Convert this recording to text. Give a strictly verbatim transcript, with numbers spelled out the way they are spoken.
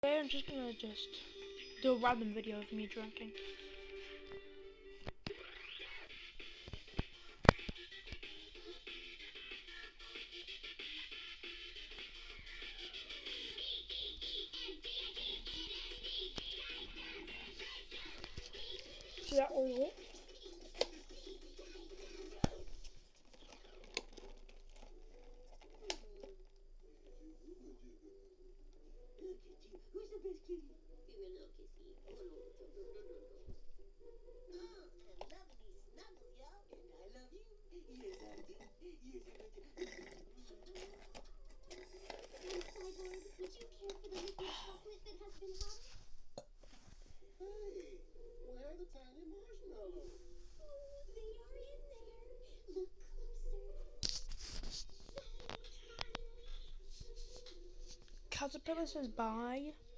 Today I'm just gonna just do a random video of me drinking. Is that all? Caterpillar says bye.